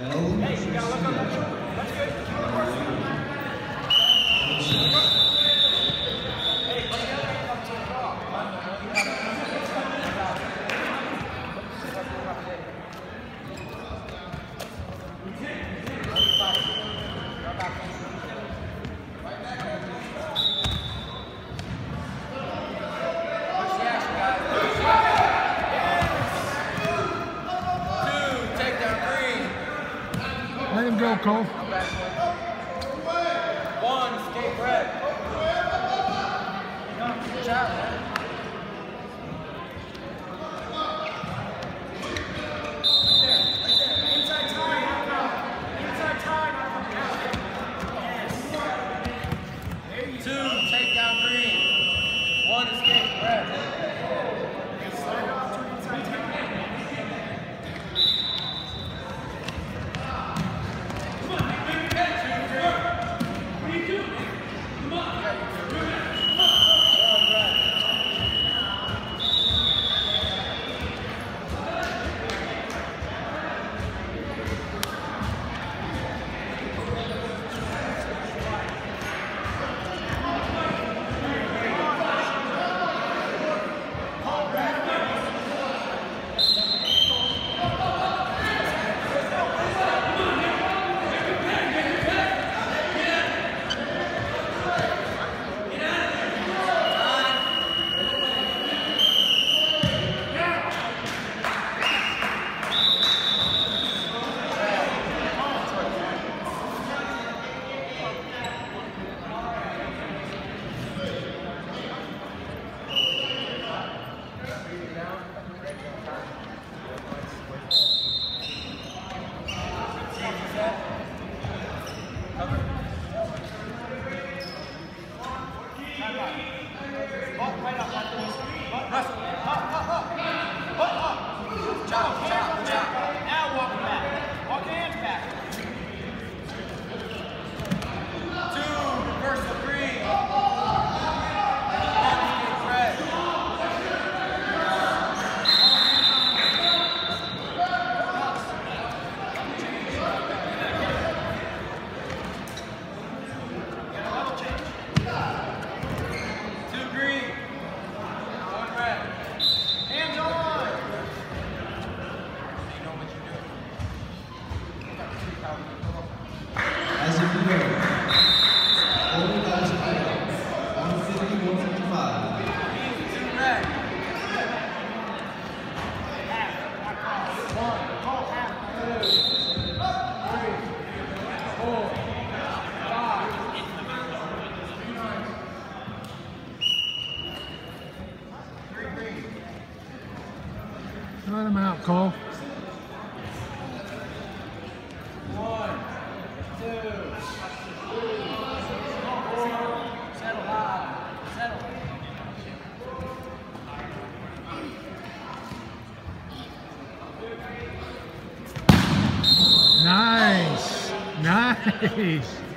Hey, you gotta look up. That's good. Hey, put the other hand up to the ball. Let him go, Cole. One, skate red. Good job, man. Inside time. Yes. Two, take down green. One, escape red. Now walk back. Walk your hands back. Two, reversal green. Red. Two green. One red. Hands on. As if you know, only guys fight 150, 155. Two red. One, call half. Two, three, four, five. Three green. Let him out, Cole. One, two, three, four. Settle high. Settle. Nice. Nice.